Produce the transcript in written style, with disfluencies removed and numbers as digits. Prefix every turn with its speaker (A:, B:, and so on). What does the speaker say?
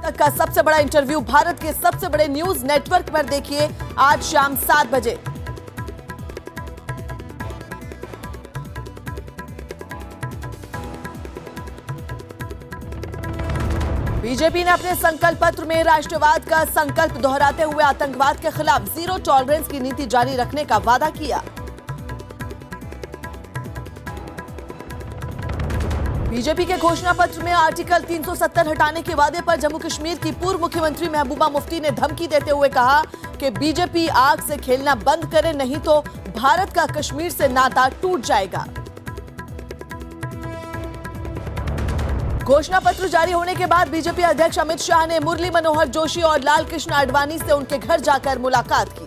A: का सबसे बड़ा इंटरव्यू भारत के सबसे बड़े न्यूज नेटवर्क पर देखिए आज शाम 7 बजे। बीजेपी ने अपने संकल्प पत्र में राष्ट्रवाद का संकल्प दोहराते हुए आतंकवाद के खिलाफ जीरो टॉलरेंस की नीति जारी रखने का वादा किया। बीजेपी के घोषणा पत्र में आर्टिकल 370 हटाने के वादे पर जम्मू कश्मीर की पूर्व मुख्यमंत्री महबूबा मुफ्ती ने धमकी देते हुए कहा कि बीजेपी आग से खेलना बंद करे, नहीं तो भारत का कश्मीर से नाता टूट जाएगा। घोषणा पत्र जारी होने के बाद बीजेपी अध्यक्ष अमित शाह ने मुरली मनोहर जोशी और लाल कृष्ण आडवाणी से उनके घर जाकर मुलाकात की।